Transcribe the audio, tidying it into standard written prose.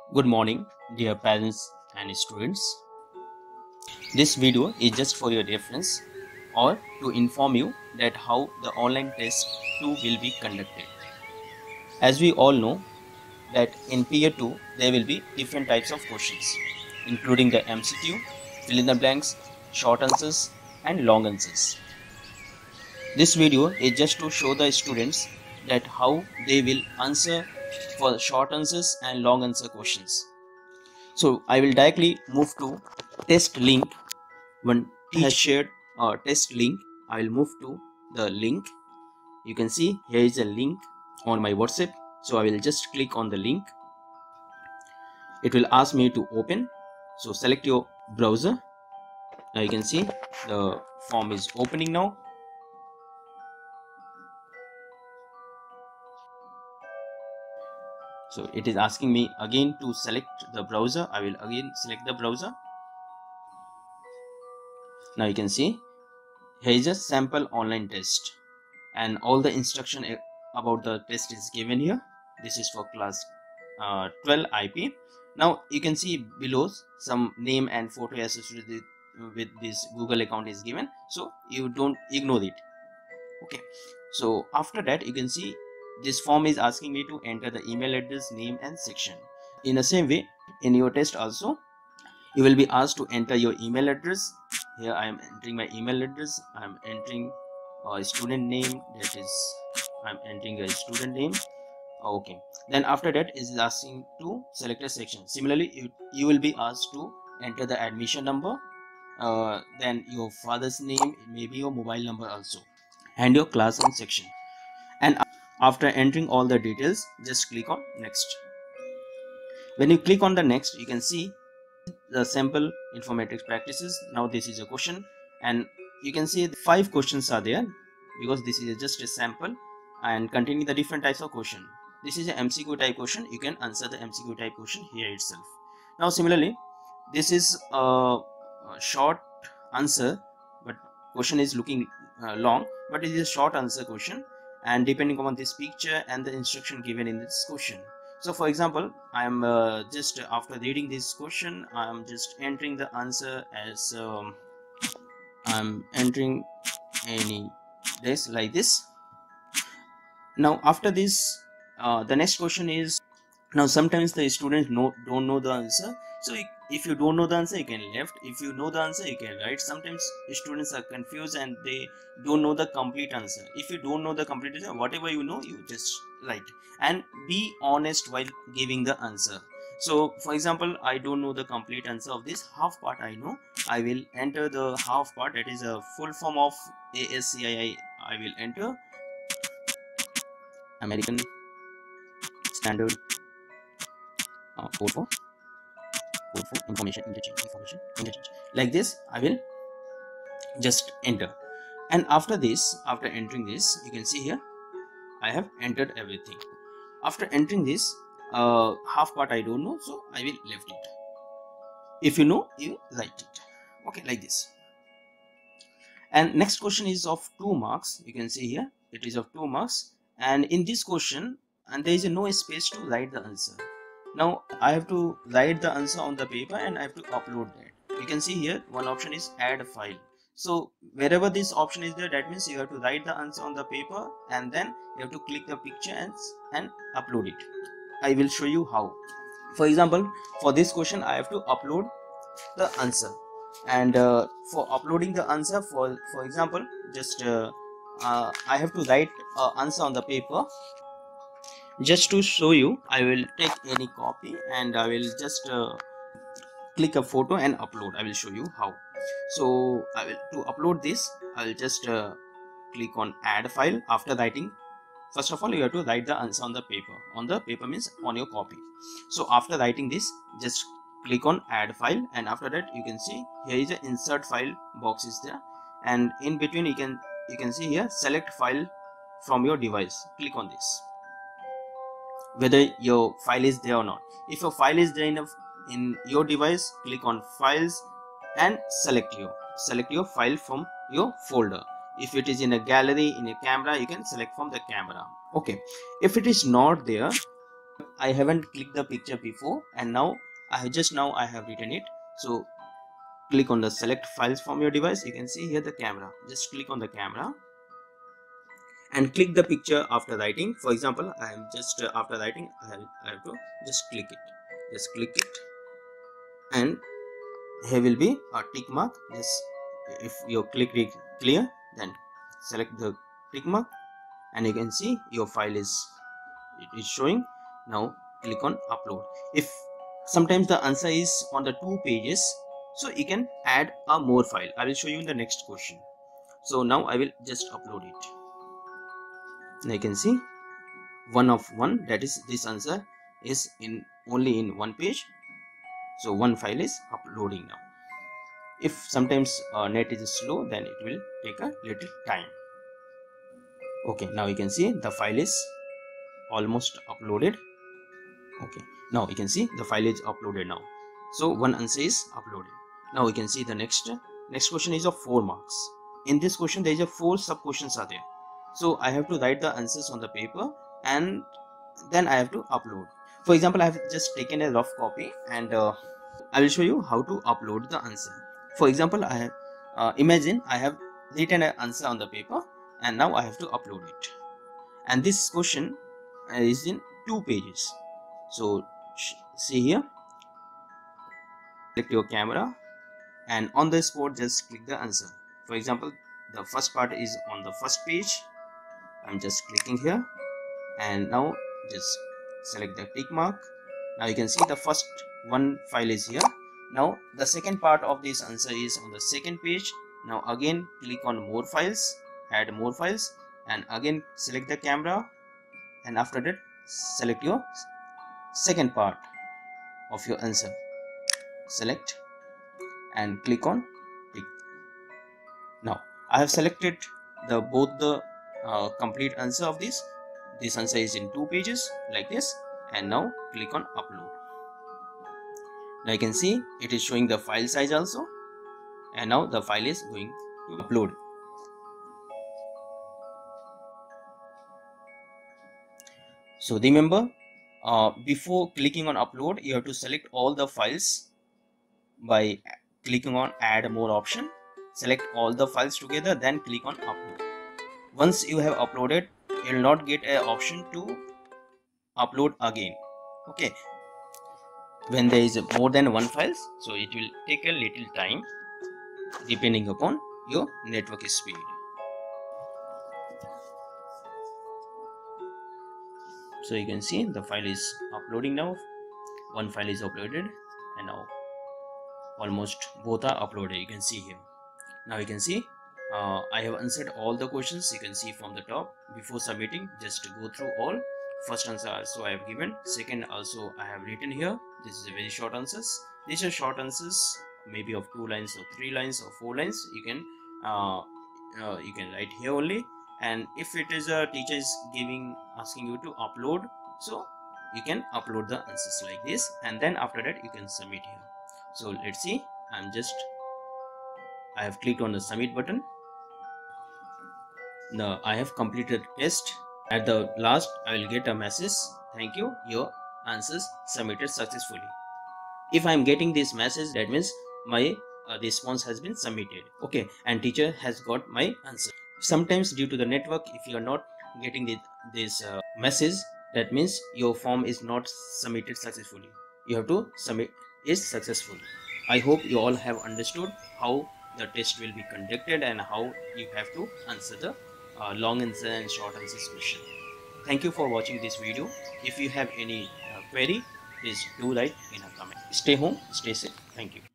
Good morning, dear parents and students. This video is just for your reference or to inform you that how the online test 2 will be conducted. As we all know that in Peer 2 there will be different types of questions including the MCQ, fill in the blanks, short answers and long answers. This video is just to show the students that how they will answer for short answers and long answer questions. So I will directly move to test link. When teacher has shared a test link, I will move to the link. You can see here is a link on my WhatsApp. So I will just click on the link. It will ask me to open. So select your browser. Now you can see the form is opening now. So it is asking me again to select the browser. I will again select the browser. Now you can see here is a sample online test and all the instruction about the test is given here. This is for class 12 IP. Now you can see below some name and photo associated with this Google account is given, so you don't ignore it. Okay, so after that you can see this form is asking me to enter the email address, name and section. In the same way, in your test also you will be asked to enter your email address. Here I am entering my email address. I am entering a student name, that is I am entering a student name. Okay, then after that it is asking to select a section. Similarly you will be asked to enter the admission number, then your father's name, maybe your mobile number also, and your class and section. And after entering all the details, just click on next. When you click on the next, you can see the sample informatics practices. Now this is a question and you can see 5 questions are there because this is just a sample and containing the different types of question. This is a MCQ type question. You can answer the MCQ type question here itself. Now similarly, this is a short answer, but question is looking long, but it is a short answer question and depending upon this picture and the instruction given in this question. So for example, I am just after reading this question, I am just entering the answer as I am entering any this like this. Now after this, the next question is, now sometimes the students don't know the answer. So if you don't know the answer, you can left. If you know the answer, you can right. Sometimes students are confused and they don't know the complete answer. If you don't know the complete answer, whatever you know, you just write and be honest while giving the answer. So for example, I don't know the complete answer of this half part. I know I will enter the half part, that is a full form of ASCII. I will enter American Standard Code for information interchange. Like this I will just enter, and after this, after entering this, you can see here I have entered everything. After entering this half part I don't know, so I will left it. If you know, you write it. Okay, like this. And next question is of 2 marks. You can see here it is of 2 marks, and in this question and there is no space to write the answer. Now I have to write the answer on the paper and I have to upload that. You can see here one option is add a file. So wherever this option is there, that means you have to write the answer on the paper and then you have to click the picture and upload it. I will show you how. For example, for this question I have to upload the answer, and for uploading the answer, for example, just I have to write answer on the paper. Just to show you, I will take any copy and I will just click a photo and upload. I will show you how. So I will, to upload this, I will just click on add file. After writing, first of all you have to write the answer on the paper. On the paper means on your copy. So after writing this, just click on add file, and after that you can see here is a insert file box is there, and in between you can see here select file from your device. Click on this, whether your file is there or not. If your file is there in your device, click on files and select your file from your folder. If it is in a gallery, in a camera, you can select from the camera. Okay, if it is not there, I haven't clicked the picture before, and now I have written it. So click on the select files from your device. You can see here the camera. Just click on the camera and click the picture after writing. For example, I am just after writing, I have to just click it. Just click it, and here will be a tick mark. Just if your click is clear, then select the tick mark, and you can see your file is showing. Now click on upload. If sometimes the answer is on the 2 pages, so you can add a more file. I will show you in the next question. So now I will just upload it. Now you can see 1 of 1, that is this answer is in only in 1 page. So 1 file is uploading now. If sometimes net is slow, then it will take a little time. Okay, now you can see the file is almost uploaded. Okay, now you can see the file is uploaded now. So 1 answer is uploaded. Now we can see the next question is of 4 marks. In this question there is a 4 sub questions are there. So I have to write the answers on the paper, and then I have to upload. For example, I have just taken a rough copy, and I will show you how to upload the answer. For example, I have imagine I have written an answer on the paper, and now I have to upload it. And this question is in 2 pages. So see here, select your camera, and on the spot just click the answer. For example, the first part is on the first page. I'm just clicking here, and now just select the tick mark. Now you can see the first one file is here. Now the second part of this answer is on the second page. Now again click on more files, add more files, and again select the camera, and after that select your second part of your answer. Select and click on tick. Now I have selected both the complete answer of this. This answer is in 2 pages like this, and now click on upload. Now you can see it is showing the file size also, and now the file is going to upload. So remember, before clicking on upload, you have to select all the files by clicking on add more option. Select all the files together, then click on upload. Once you have uploaded, you will not get an option to upload again. Okay, when there is more than 1 files, so it will take a little time depending upon your network speed. So you can see the file is uploading now. 1 file is uploaded, and now almost both are uploaded. You can see here. Now you can see I have answered all the questions. You can see from the top. Before submitting, just go through all. First answer also I have given. Second also I have written here. This is a very short answers. These are short answers, maybe of 2 lines or 3 lines or 4 lines. You can write here only. And if it is a teacher is asking you to upload, so you can upload the answers like this, and then after that you can submit here. So let's see. I have clicked on the submit button. Now I have completed test. At the last, I will get a message, thank you, your answers submitted successfully. If I am getting this message, that means my response has been submitted. Okay, and teacher has got my answer. Sometimes due to the network, if you are not getting this message, that means your form is not submitted successfully. You have to submit is successful. I hope you all have understood how the test will be conducted and how you have to answer the long answer and short answers question. Thank you for watching this video. If you have any query, please do write in a comment. Stay home, stay safe. Thank you.